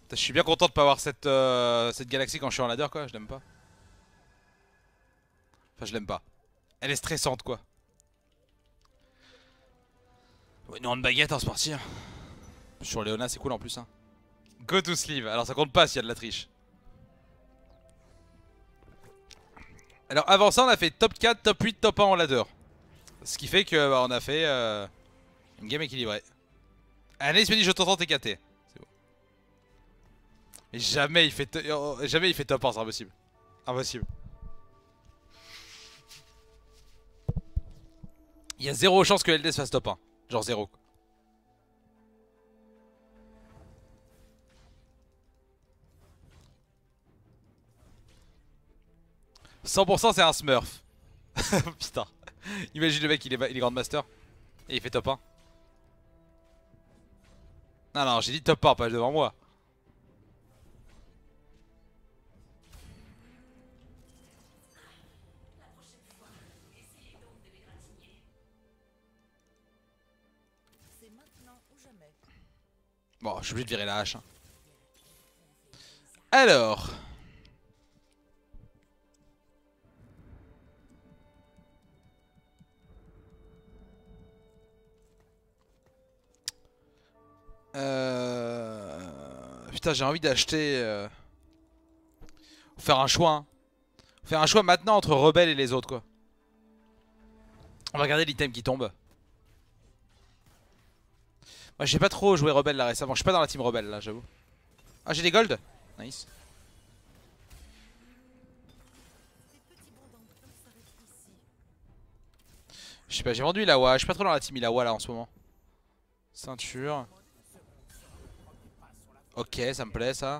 Je suis bien content de pas avoir cette galaxie quand je suis en ladder quoi, je l'aime pas. Enfin je l'aime pas. Elle est stressante quoi. Ouais, une baguette hein, c'est parti. Hein. Sur Léona c'est cool en plus hein. Go to sleeve, alors ça compte pas s'il y a de la triche. Alors avant ça on a fait top 4, top 8, top 1 en ladder. Ce qui fait que bah, on a fait une game équilibrée. Allez, il se me dit je t'entends TKT. C'est bon. Et jamais il fait top 1, c'est impossible. Impossible. Il y a zéro chance que LDS fasse top 1. Genre zéro. 100% c'est un smurf. Putain. Imagine le mec il est Grandmaster. Et il fait top 1. Non non j'ai dit top 1 pas devant moi. Bon je suis obligé de virer la hache hein. Alors Putain j'ai envie d'acheter Faut faire un choix hein. Faut faire un choix maintenant entre Rebelle et les autres quoi. On va regarder l'item qui tombe. Moi j'ai pas trop joué Rebelle là récemment. Je suis pas dans la team Rebelle là j'avoue. Ah j'ai des gold. Nice. Je sais pas j'ai vendu Ilawa. Je suis pas trop dans la team Ilawa là en ce moment. Ceinture. Ok ça me plaît ça.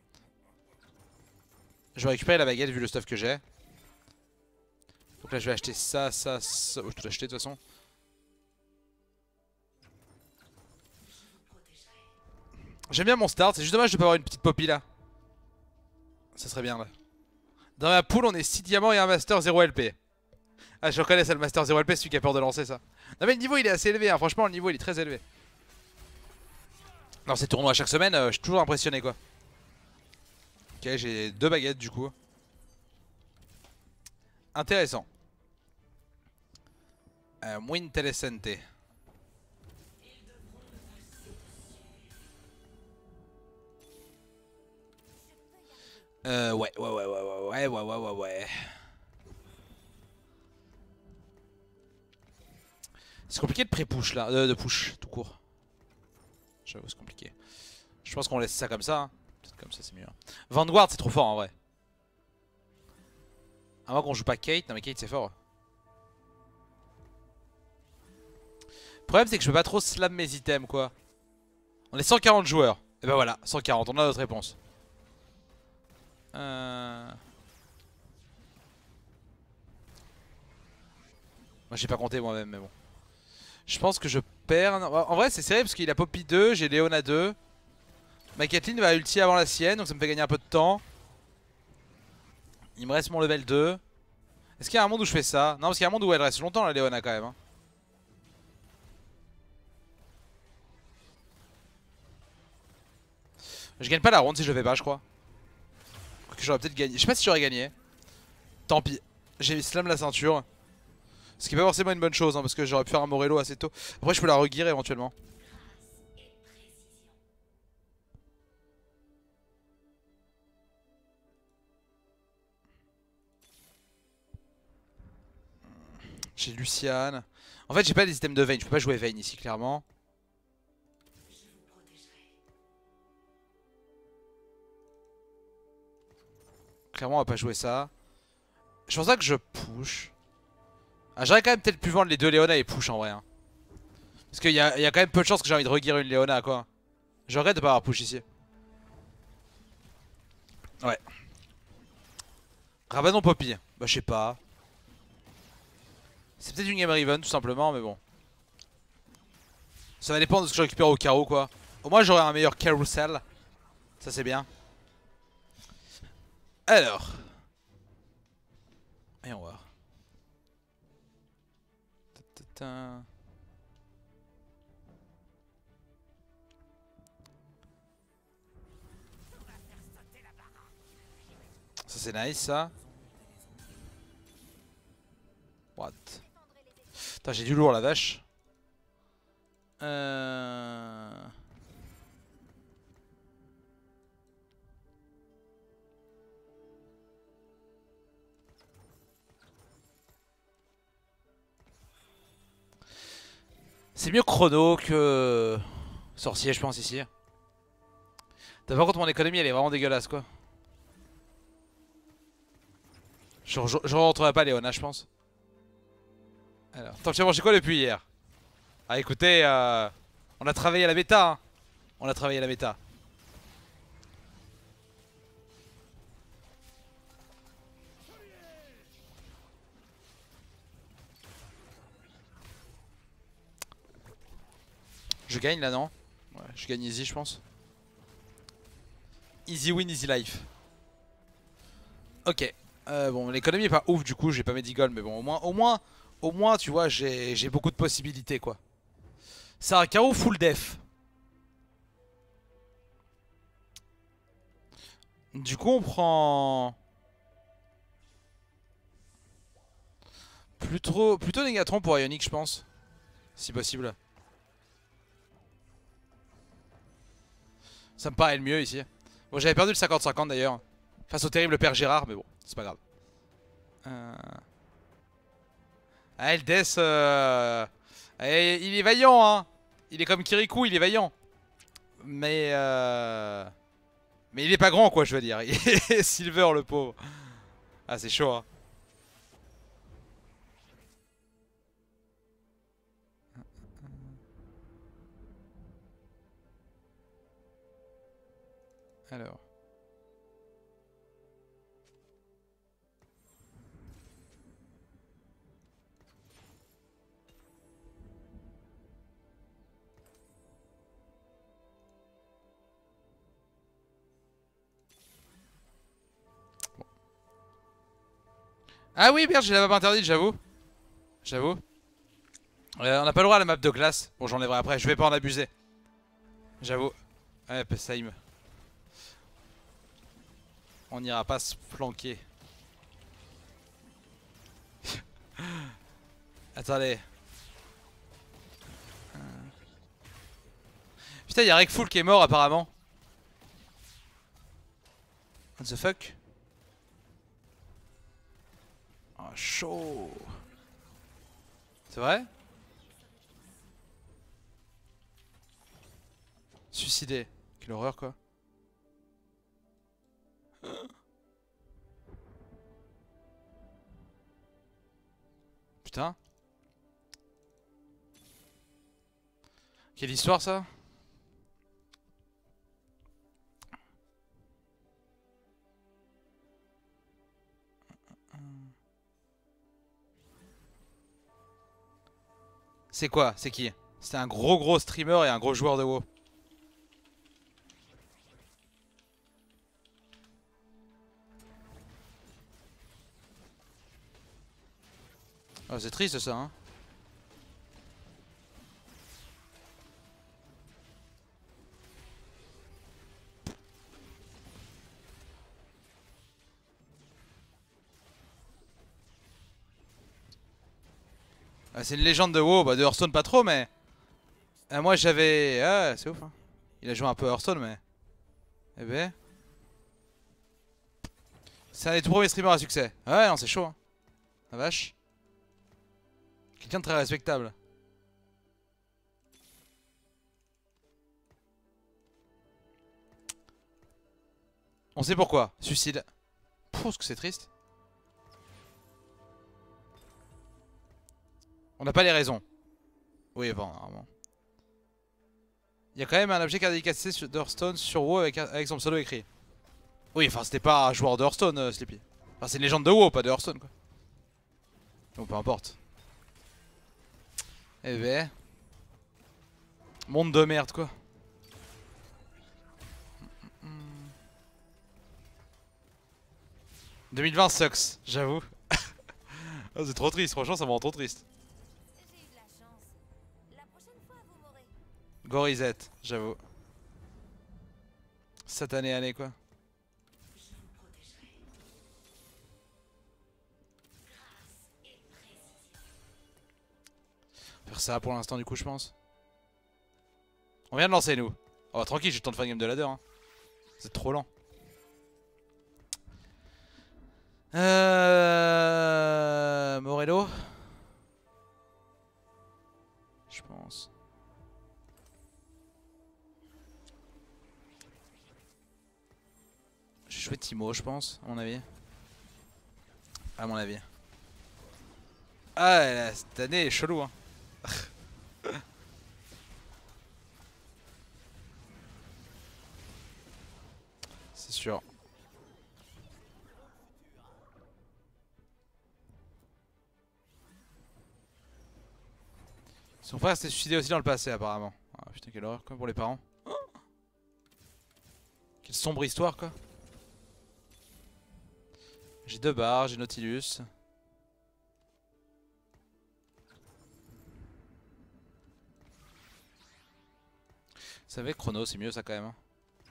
Je vais récupérer la baguette vu le stuff que j'ai. Donc là je vais acheter ça, ça, ça. Oh, je peux l'acheter de toute façon. J'aime bien mon start, c'est juste dommage de pas avoir une petite poppy là. Ça serait bien là. Dans ma poule on est 6 diamants et un master 0 LP. Ah je reconnais ça le master 0 LP, c'est celui qui a peur de lancer ça. Non mais le niveau il est assez élevé hein. Franchement le niveau il est très élevé. Dans ces tournois chaque semaine je suis toujours impressionné quoi. Ok j'ai 2 baguettes du coup. Intéressant. Muy interesante. Ouais. C'est compliqué de pré-push là, de push tout court. J'avoue c'est compliqué. Je pense qu'on laisse ça comme ça. Hein. Peut-être comme ça c'est mieux. Hein. Vanguard c'est trop fort en vrai. À moins qu'on joue pas Kate. Non mais Kate c'est fort. Le problème c'est que je peux pas trop slam mes items quoi. On est 140 joueurs. Et ben voilà, 140, on a notre réponse. Moi j'ai pas compté moi-même mais bon. Je pense que je perds. En vrai c'est serré parce qu'il a Poppy 2, j'ai Léona 2. Ma Kathleen va ulti avant la sienne donc ça me fait gagner un peu de temps. Il me reste mon level 2. Est-ce qu'il y a un monde où je fais ça? Non parce qu'il y a un monde où elle reste longtemps la Léona quand même. Hein. Je gagne pas la ronde si je le fais pas je crois. Que j'aurais peut-être gagné. Je sais pas si j'aurais gagné. Tant pis. J'ai slam la ceinture. Ce qui est pas forcément une bonne chose hein, parce que j'aurais pu faire un Morello assez tôt. Après je peux la regear éventuellement. J'ai Luciane. En fait j'ai pas des items de Vayne, je peux pas jouer Vayne ici clairement. Clairement on va pas jouer ça. Je pense pas que je push. Ah, j'aurais quand même peut-être pu vendre les deux Léona et push en vrai. Hein. Parce qu'il y a quand même peu de chances que j'ai envie de regear une Léona quoi. Je regrette de pas avoir push ici. Ouais. Rabanon Poppy. Bah je sais pas. C'est peut-être une game Riven tout simplement mais bon. Ça va dépendre de ce que je récupère au carreau quoi. Au moins j'aurai un meilleur carousel. Ça c'est bien. Alors. Voyons voir. Ça c'est nice ça. What? Putain j'ai du lourd la vache. C'est mieux chrono que sorcier je pense ici. Par contre mon économie elle est vraiment dégueulasse quoi. Je rentrerai pas Léona je pense. Alors, attends, tu as mangé quoi depuis hier? Ah écoutez, on a travaillé à la méta hein. On a travaillé à la méta. Je gagne là non? Ouais, je gagne easy je pense. Easy win, easy life. Ok. Bon l'économie est pas ouf du coup, j'ai pas Medigold mais bon au moins tu vois j'ai beaucoup de possibilités quoi. C'est un KO full def. Du coup on prend... Plutôt Négatron pour Ionic je pense. Si possible. Ça me paraît le mieux ici. Bon j'avais perdu le 50-50 d'ailleurs. Face au terrible père Gérard mais bon c'est pas grave. Ah Eldes il est vaillant hein. Il est comme Kirikou, il est vaillant. Mais il est pas grand quoi je veux dire. Il est Silver le pauvre. Ah c'est chaud hein. Alors. Ah oui merde j'ai la map interdite j'avoue. J'avoue. On n'a pas le droit à la map de glace. Bon j'enlèverai après, je vais pas en abuser. J'avoue. Ouais Pesheim. On n'ira pas se flanquer. Attendez. Putain y'a Rekful qui est mort apparemment. What the fuck? Oh chaud. C'est vrai? Suicidé. Quelle horreur quoi. Putain. Quelle histoire ça? C'est quoi? C'est qui? C'était un gros streamer et un gros joueur de WoW. Oh, c'est triste ça hein. Ah, c'est une légende de WoW, bah de Hearthstone pas trop mais... moi j'avais... Ah c'est ouf hein. Il a joué un peu à Hearthstone mais... Eh ben... C'est un des tout premiers streamers à succès. Ah ouais non c'est chaud hein. La vache. Quelqu'un de très respectable. On sait pourquoi. Suicide. Pouh, ce que c'est triste. On n'a pas les raisons. Oui, bon, normalement. Il y a quand même un objet qui a dédicacé d'Hearthstone sur WoW avec son pseudo écrit. Oui, enfin, c'était pas un joueur de Hearthstone, Sleepy. Enfin, c'est une légende de WoW, pas de Hearthstone, quoi. Donc, peu importe. Eh ben. Monde de merde, quoi. 2020 sucks, j'avoue. Oh, c'est trop triste, franchement, ça me rend trop triste. Gorizette, j'avoue. Satanée année, quoi. faire ça pour l'instant du coup je pense. On vient de lancer nous. Oh tranquille, j'ai le temps de faire une game de ladder hein. C'est trop lent. Morello. Je pense. Je vais jouer Timo je pense, à mon avis. À mon avis. Ah cette année est chelou hein. C'est sûr. Son frère s'est suicidé aussi dans le passé apparemment. Ah putain quelle horreur quoi pour les parents. Oh, quelle sombre histoire quoi. J'ai 2 barres, j'ai Nautilus. Vous savez Chrono c'est mieux ça quand même hein.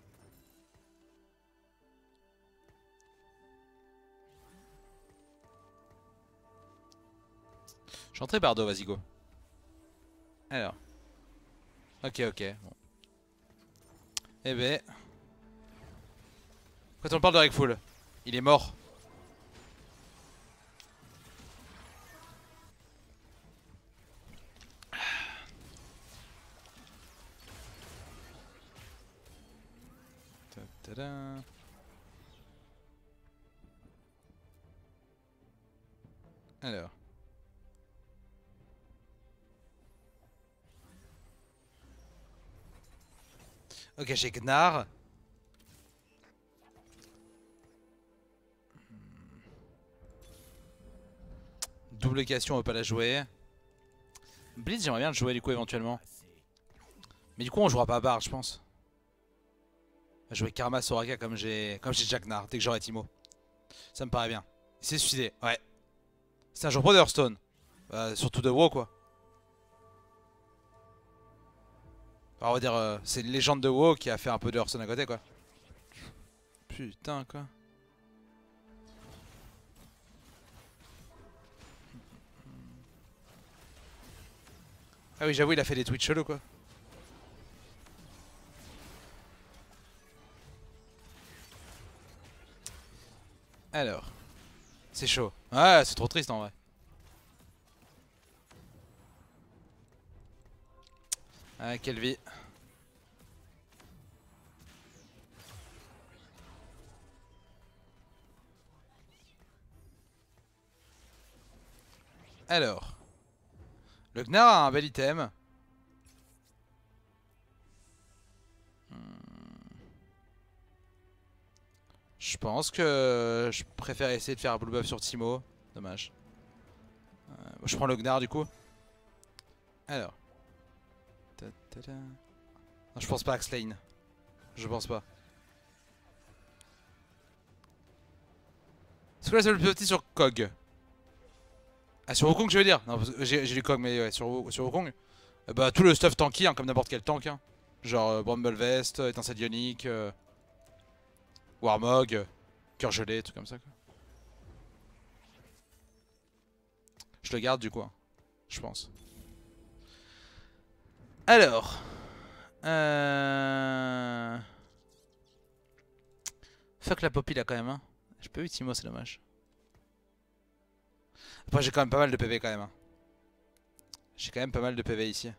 Je suis entré Bardo, vas-y go. Alors. Ok ok. Bon. Eh ben. Quand on parle de Rekful, il est mort. Ta-da. Alors. Ok, j'ai Gnar. Double question, on va pas la jouer. Blitz, j'aimerais bien le jouer du coup éventuellement. Mais du coup, on jouera pas Bard, je pense. On va jouer Karma Soraka comme j'ai déjà Gnar, dès que j'aurai Timo. Ça me paraît bien. Il s'est suicidé, ouais. C'est un joueur pro de Hearthstone. Surtout de WoW quoi. Enfin, on va dire, c'est une légende de WoW qui a fait un peu de Hearthstone à côté quoi. Putain quoi. Ah oui, j'avoue, il a fait des tweets chelous quoi. Alors. C'est chaud. Ouais, c'est trop triste en vrai. Ah, quelle vie. Alors. Le Gnar a un bel item. Je pense que je préfère essayer de faire un blue buff sur Timo. Dommage. Je prends le Gnar du coup. Alors. Non, je pense pas Axlane. Je pense pas. C'est quoi la seule petit sur Kog? Ah sur Wukong je veux dire. Non j'ai lu Kog mais ouais, sur Wukong. Bah tout le stuff tanky hein, comme n'importe quel tank hein. Genre Bramble Vest, étincelle ionique, Warmog, cœur gelé, trucs comme ça quoi. Je le garde du coup hein, je pense. Alors. Fuck la Poppy là quand même hein. J'ai pas eu Timo c'est dommage. Après j'ai quand même pas mal de PV quand même hein. J'ai quand même pas mal de PV ici.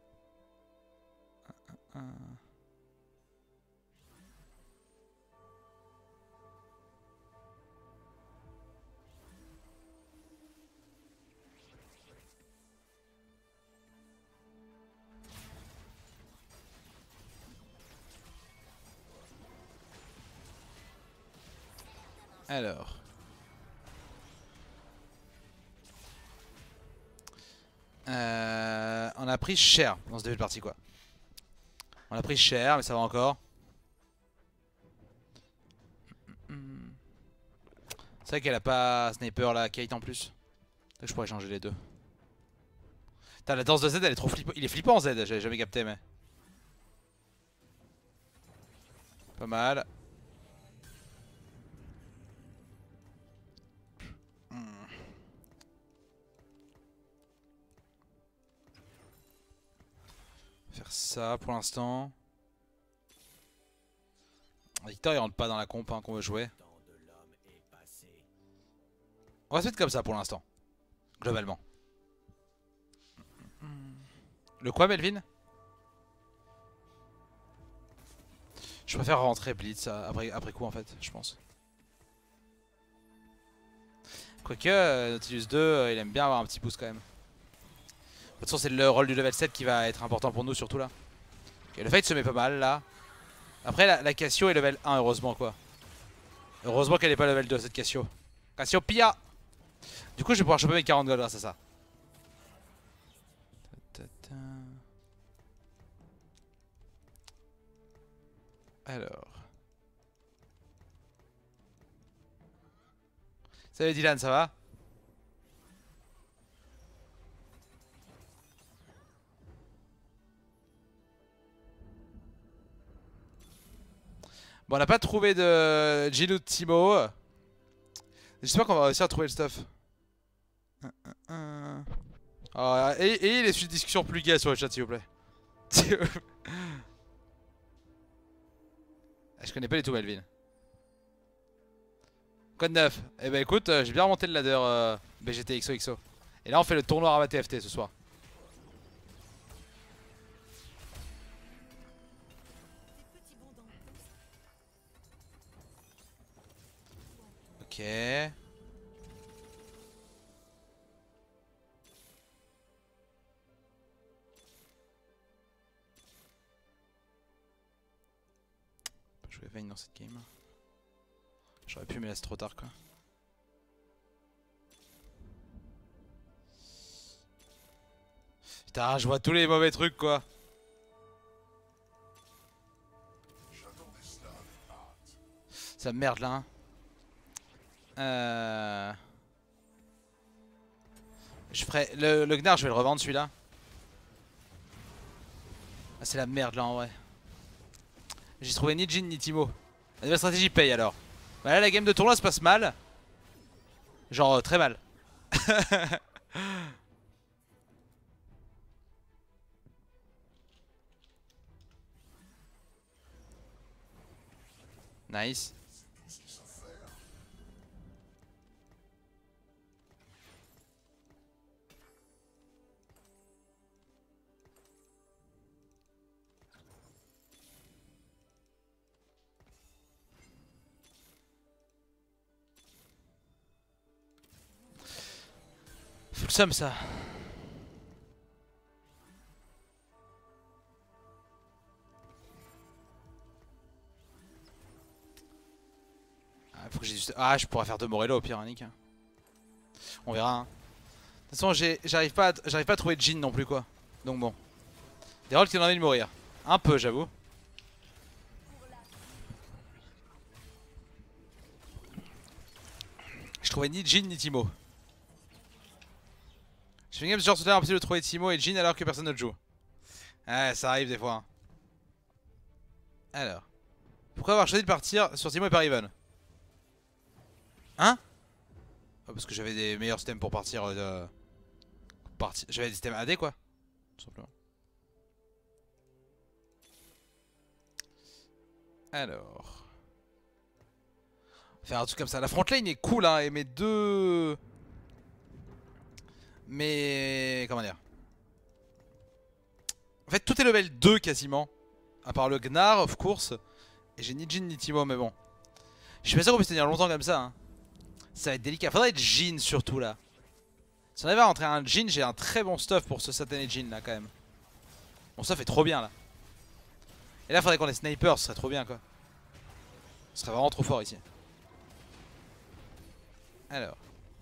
Alors. On a pris cher dans ce début de partie quoi. On a pris cher mais ça va encore. C'est vrai qu'elle a pas sniper la Kate en plus. Donc je pourrais changer les deux. Putain la danse de Z elle est trop flippante. Il est flippant Z, j'avais jamais capté mais. Pas mal. ça pour l'instant. Victor il rentre pas dans la comp hein, qu'on veut jouer. On va se mettre comme ça pour l'instant. Globalement. Le quoi Melvin? Je préfère rentrer Blitz après coup en fait, je pense. Quoique, Nautilus 2, il aime bien avoir un petit boost quand même. De toute façon, c'est le rôle du level 7 qui va être important pour nous, surtout là. Okay, le fight se met pas mal là. Après, la Cassio est level 1, heureusement quoi. Heureusement qu'elle est pas level 2 cette Cassio. Cassiopeia! Du coup, je vais pouvoir choper mes 40 gold grâce à ça. Alors. Salut Dylan, ça va? Bon, on n'a pas trouvé de Jin ou de Timo. J'espère qu'on va réussir à trouver le stuff. Oh, et les discussions plus gaies sur le chat, s'il vous plaît. Je connais pas les tout, Melvin. Code 9. Eh ben écoute, j'ai bien remonté le ladder BGT XOXO. Et là, on fait le tournoi Rabat TFT ce soir. Ok. Je vais Vayne dans cette game. J'aurais pu, mais là c'est trop tard quoi. Putain, je vois tous les mauvais trucs quoi. Ça me merde là. Hein. Je ferai. Le Gnar, je vais le revendre celui-là. Ah, c'est la merde là en vrai. J'ai trouvé ni Jin ni Timo. La nouvelle stratégie paye alors. Bah là, la game de tournoi se passe mal. Genre très mal. Nice. Full sum ça. Faut que j'ai juste... Ah, je pourrais faire de Morello au pire, hein, Nick. On verra. Hein. De toute façon, j'arrive pas à trouver de Jin non plus, quoi. Donc bon. Des rolls qui ont envie de mourir. Un peu, j'avoue. Je trouvais ni Jin ni Timo. Je fais une game genre tout à l'heure impossible de trouver Timo et Jin alors que personne ne le joue. Ouais, ça arrive des fois. Hein. Alors. Pourquoi avoir choisi de partir sur Timo et pas Riven? Hein? Oh, parce que j'avais des meilleurs systèmes pour partir. J'avais des systèmes AD quoi. Tout simplement. Alors. Faire un truc comme ça. La front lane est cool hein. Et mes deux. Mais. Comment dire? En fait, tout est level 2 quasiment. À part le Gnar, of course. Et j'ai ni Jin ni Timo, mais bon. Je suis pas sûr qu'on puisse tenir longtemps comme ça. Hein. Ça va être délicat. Faudrait être Jin surtout là. Si on arrive à rentrer un Jin, j'ai un très bon stuff pour ce satané Jin là quand même. Mon stuff est trop bien là. Et là, faudrait qu'on ait sniper, ce serait trop bien quoi. Ce serait vraiment trop fort ici. Alors.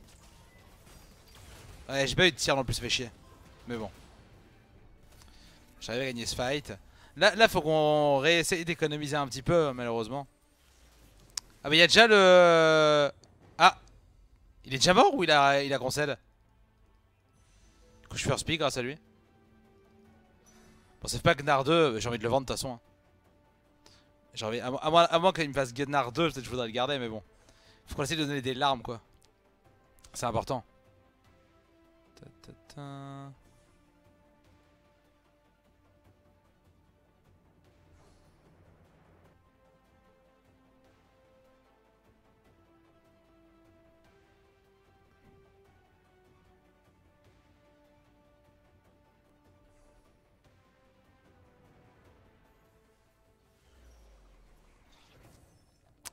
Ouais, j'ai pas eu de tir non plus, ça fait chier. Mais bon. J'arrive à gagner ce fight. Là faut qu'on réessaye d'économiser un petit peu, malheureusement. Ah, mais il y a déjà le. Ah! Il est déjà mort ou il a concède? Du coup, je fais speed grâce à lui. Bon, c'est pas Gnar 2, j'ai envie de le vendre de toute façon. Hein. J'ai envie, à moins qu'il me fasse Gnar 2, peut-être que je voudrais le garder, mais bon. Faut qu'on essaie de donner des larmes, quoi. C'est important.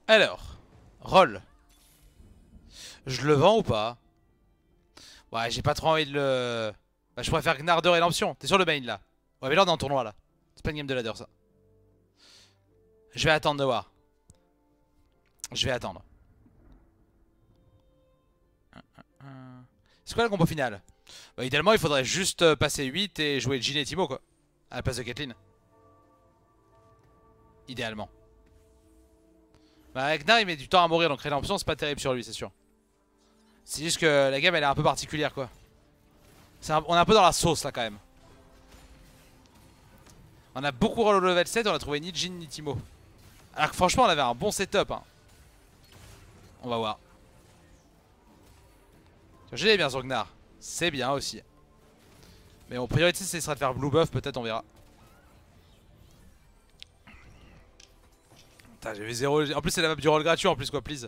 Alors, roll. Je le vends ou pas? Ouais, j'ai pas trop envie de le... Bah, je pourrais faire Gnar de Rédemption. T'es sur le main là? Ouais, mais là on est en tournoi là. C'est pas une game de ladder ça. Je vais attendre de voir. Je vais attendre. C'est quoi le combo final? Bah, idéalement il faudrait juste passer 8 et jouer Jhin et Teemo quoi. À la place de Caitlyn. Idéalement. Bah Gnar il met du temps à mourir donc Rédemption c'est pas terrible sur lui c'est sûr. C'est juste que la game elle est un peu particulière quoi. On est un peu dans la sauce là quand même. On a beaucoup roll au level 7, on a trouvé ni Jhin ni Teemo. Alors que franchement on avait un bon setup hein. On va voir. Je l'ai bien sur Gnar. C'est bien aussi. Mais mon priorité ce sera de faire blue buff, peut-être on verra. Putain j'ai vu 0. En plus c'est la map du roll gratuit en plus quoi, please.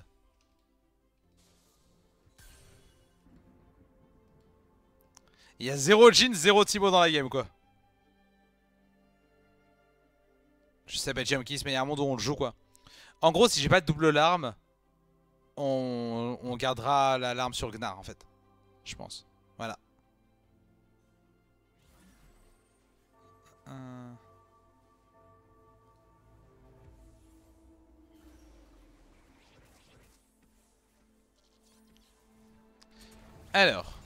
Il y a 0 Jhin, 0 Teemo dans la game quoi. Je sais pas Kiss mais il y a un monde où on le joue quoi. En gros si j'ai pas de double larme, on gardera la larme sur Gnar en fait. Je pense. Voilà. Alors.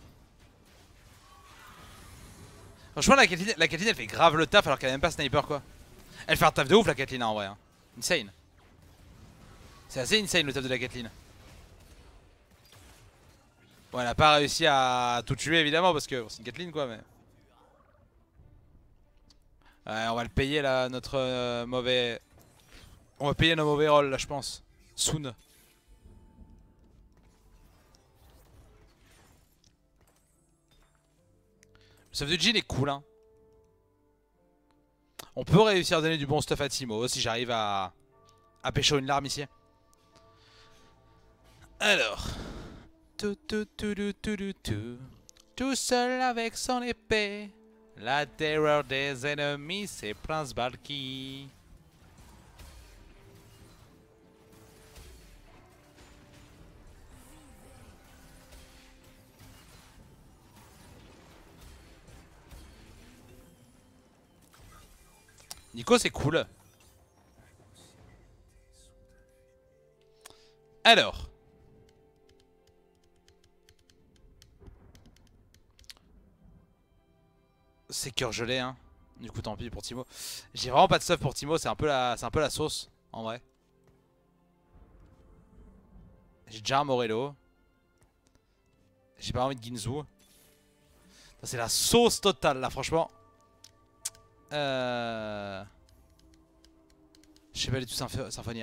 Franchement la Caitlyn elle fait grave le taf alors qu'elle a même pas sniper quoi. Elle fait un taf de ouf la Caitlyn en vrai hein. Insane. C'est assez insane le taf de la Caitlyn. Bon elle a pas réussi à tout tuer évidemment parce que c'est une Caitlyn quoi mais... Ouais, on va le payer là notre mauvais... On va payer nos mauvais rolls là je pense. Soon. Le stuff de Jhin est cool hein. On peut réussir à donner du bon stuff à Teemo si j'arrive à pécho une larme ici. Alors. Tout seul avec son épée. La terreur des ennemis, c'est Prince Balki. Nico c'est cool. Alors. C'est cœur gelé hein. Du coup tant pis pour Teemo. J'ai vraiment pas de stuff pour Teemo, c'est un peu la sauce en vrai. J'ai déjà un Morello. J'ai pas envie de Ginzu. C'est la sauce totale là franchement. Je sais pas du tout Symphonia.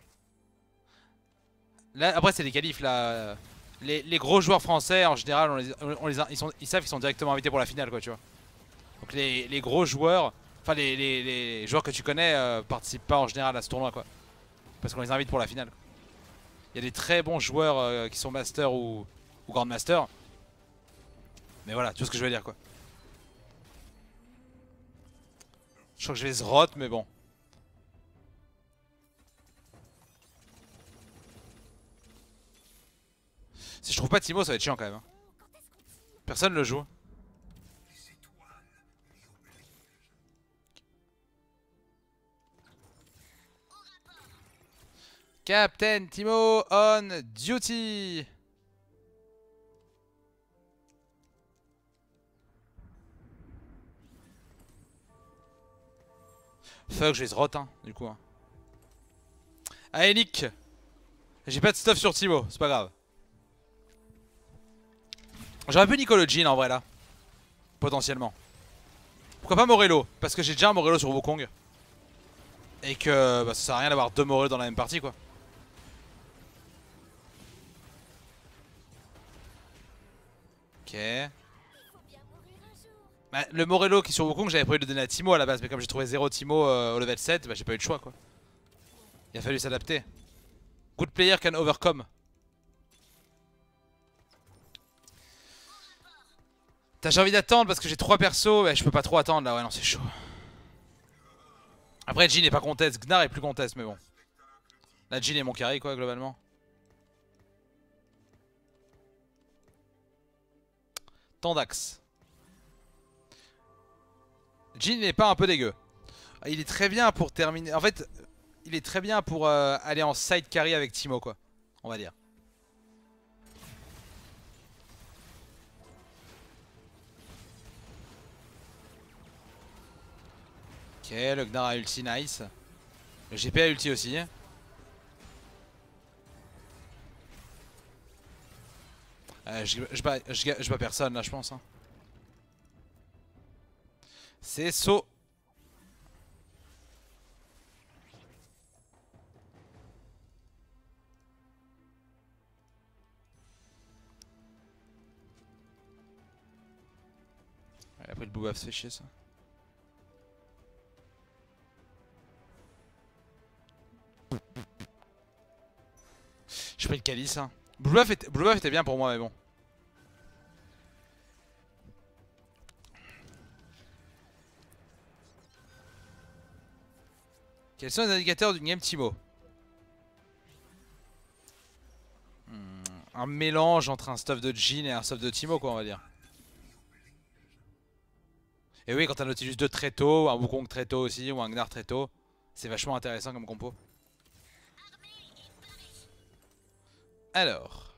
Là après c'est les qualifs là. Les gros joueurs français en général ils savent qu'ils sont directement invités pour la finale quoi tu vois. Donc les gros joueurs, enfin les joueurs que tu connais participent pas en général à ce tournoi quoi. Parce qu'on les invite pour la finale. Il y a des très bons joueurs qui sont master ou grandmaster. Mais voilà, tu vois ce que je veux dire quoi. Je crois que je vais Zrot mais bon. Si je trouve pas Teemo ça va être chiant quand même hein. Personne le joue. Captain Teemo on duty. Fuck, je vais Zrot hein, du coup. Hein. Allez Nick. J'ai pas de stuff sur Teemo, c'est pas grave. J'aurais pu Nico le Jhin en vrai là. Potentiellement. Pourquoi pas Morello? Parce que j'ai déjà un Morello sur Wukong. Et que bah, ça sert à rien d'avoir deux Morello dans la même partie quoi. Ok. Bah, le Morello qui est sur Wukong j'avais prévu de le donner à Teemo à la base. Mais comme j'ai trouvé 0 Teemo au level 7, bah, j'ai pas eu de choix quoi. Il a fallu s'adapter. Good player can overcome. J'ai envie d'attendre parce que j'ai 3 persos. Mais je peux pas trop attendre là, ouais non c'est chaud. Après Jhin n'est pas contest, Gnar est plus contest mais bon. La Jhin est mon carry quoi globalement. Tandax. Jhin n'est pas un peu dégueu. Il est très bien pour terminer. En fait, il est très bien pour aller en side carry avec Teemo quoi. On va dire. Ok, le Gnar a ulti, nice. Le GP a ulti aussi. Je bats personne là je pense. Hein. C'est saut. Ouais, après le boubaf se fait chier ça. J'ai pris le calice. Hein. Blue buff était bien pour moi mais bon. Quels sont les indicateurs d'une game Teemo? Un mélange entre un stuff de Jhin et un stuff de Teemo quoi on va dire. Et oui quand t'as un Nautilus 2 très tôt, un Wukong très tôt aussi, ou un Gnar très tôt, c'est vachement intéressant comme compo. Alors.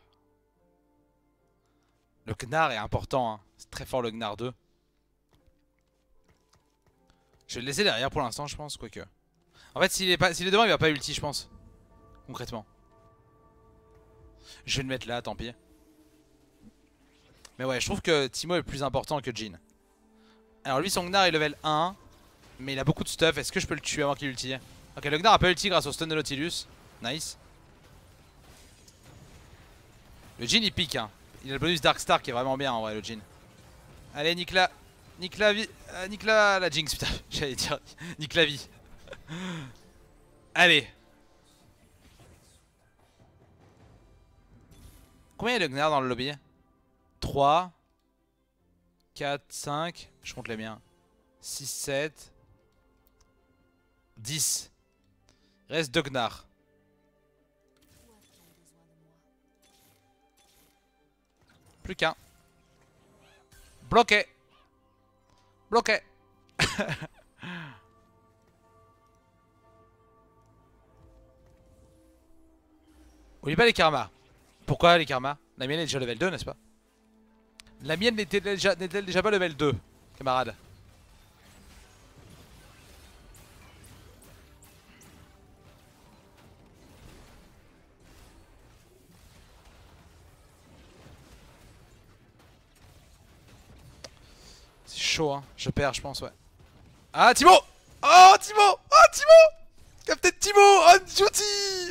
Le Gnar est important, hein. C'est très fort le Gnar 2. Je vais le laisser derrière pour l'instant je pense, quoique. En fait s'il est devant il va pas ulti je pense. Concrètement. Je vais le mettre là, tant pis. Mais ouais, je trouve que Teemo est plus important que Jhin. Alors lui son Gnar est level 1. Mais il a beaucoup de stuff, est-ce que je peux le tuer avant qu'il ulti? Ok, le Gnar a pas ulti grâce au stun de Nautilus. Nice. Le Jhin il pique hein. Il a le bonus Darkstar qui est vraiment bien en vrai le Jhin. Allez nique la... Nique la vie... nique la Jinx putain. J'allais dire... Nique la vie. Allez. Combien il y a de Gnar dans le lobby? 3 4, 5, je compte les miens. 6, 7 10. Il reste 2 Gnar. Plus qu'un. Bloqué. Bloqué. Oublie pas les karmas. Pourquoi les karmas? La mienne est déjà level 2 n'est-ce pas? La mienne n'était déjà pas level 2, camarade. C'est chaud hein, je perds je pense ouais. Ah Teemo. Oh Teemo. Oh Teemo. Captain Teemo. Oh duty.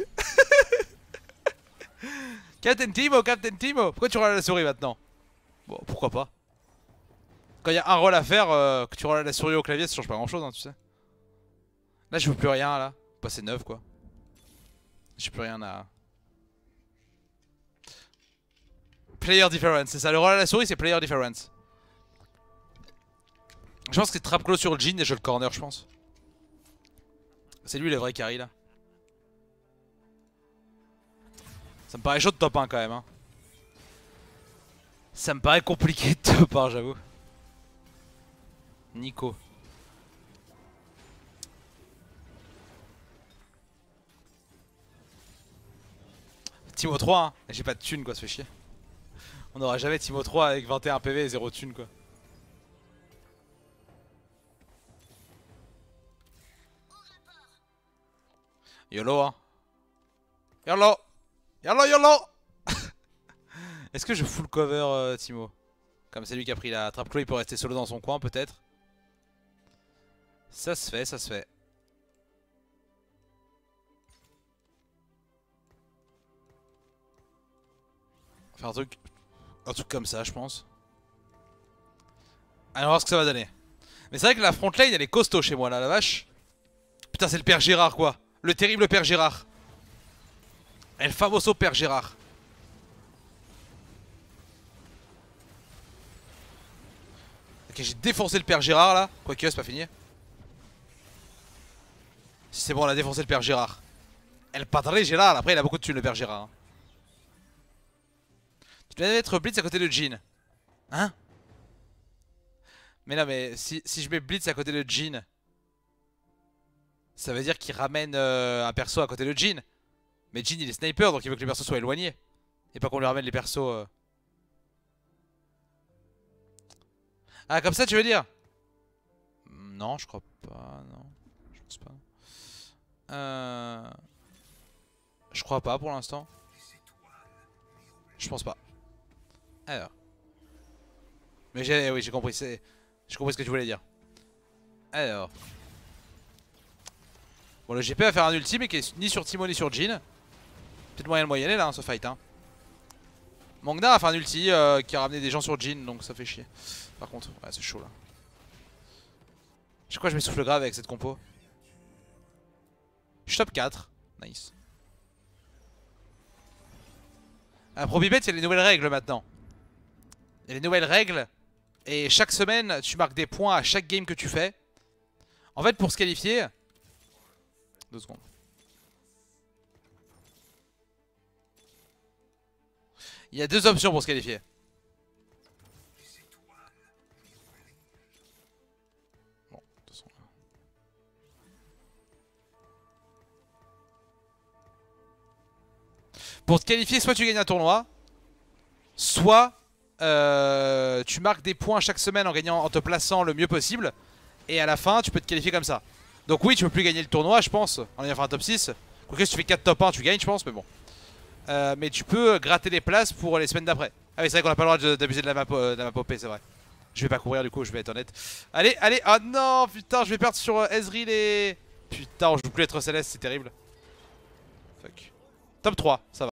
Captain Teemo, Captain Teemo. Pourquoi tu râles la souris maintenant? Bon pourquoi pas. Quand il y a un rôle à faire, que tu râles la souris au clavier ça change pas grand chose hein, tu sais. Là je veux plus rien là. Passer 9 quoi. J'ai plus rien à... Player difference, c'est ça, le rôle à la souris c'est player difference. Je pense que c'est trap close sur le Jhin et je le corner je pense. C'est lui le vrai carry là. Ça me paraît chaud de top 1 quand même hein. Ça me paraît compliqué de top 1 j'avoue. Nico. Teemo 3 hein. J'ai pas de thune quoi, ça fait chier. On n'aura jamais Teemo 3 avec 21 PV et 0 thune quoi. YOLO hein. YOLO. YOLO YOLO. Est-ce que je full cover Teemo? Comme c'est lui qui a pris la trap claw, il peut rester solo dans son coin peut-être. Ça se fait, ça se fait. On va faire un truc comme ça je pense. Allez on va voir ce que ça va donner. Mais c'est vrai que la front lane elle est costaud chez moi là la vache. Putain c'est le père Gérard quoi. Le terrible père Gérard. El famoso père Gérard. Ok j'ai défoncé le père Gérard là. Quoique c'est pas fini. Si c'est bon on a défoncé le père Gérard. El Padre Gérard. Après, il a beaucoup de thunes, le père Gérard. Hein. Tu dois mettre Blitz à côté de Jean. Hein? Mais non, mais si je mets Blitz à côté de Jean, ça veut dire qu'il ramène un perso à côté de Jean. Mais Jean, il est sniper, donc il veut que les persos soient éloignés. Et pas qu'on lui ramène les persos... Ah, comme ça, tu veux dire? Non, je crois pas. Non, je pense pas. Je crois pas pour l'instant. Je pense pas. Alors. Mais oui, j'ai compris. J'ai compris ce que tu voulais dire. Alors. Bon, le GP va faire un ulti, mais qui est ni sur Timo ni sur Jean. Peut-être moyen de moyenner là, hein, ce fight. Hein. Mangna a fait un ulti qui a ramené des gens sur Jean, donc ça fait chier. Par contre, ouais, c'est chaud là. Je crois que je m'essouffle grave avec cette compo. Je suis top 4. Nice. À ProBibet, il y a les nouvelles règles maintenant. Il y a les nouvelles règles. Et chaque semaine, tu marques des points à chaque game que tu fais. En fait, pour se qualifier... 2 secondes. Il y a 2 options pour se qualifier. Bon, de toute façon... Pour te qualifier, soit tu gagnes un tournoi, soit tu marques des points chaque semaine en te plaçant le mieux possible. Et à la fin, tu peux te qualifier comme ça. Donc oui, tu peux plus gagner le tournoi, je pense, en ayant fait un top 6. Quoique si tu fais 4 top 1, tu gagnes, je pense, mais bon. Mais tu peux gratter les places pour les semaines d'après. Ah oui, c'est vrai qu'on a pas le droit d'abuser de la map OP, c'est vrai. Je vais pas courir du coup, je vais être honnête. Allez, allez, oh non, putain, je vais perdre sur Ezreal et... Putain, on joue plus être céleste, c'est terrible. Fuck. Top 3, ça va.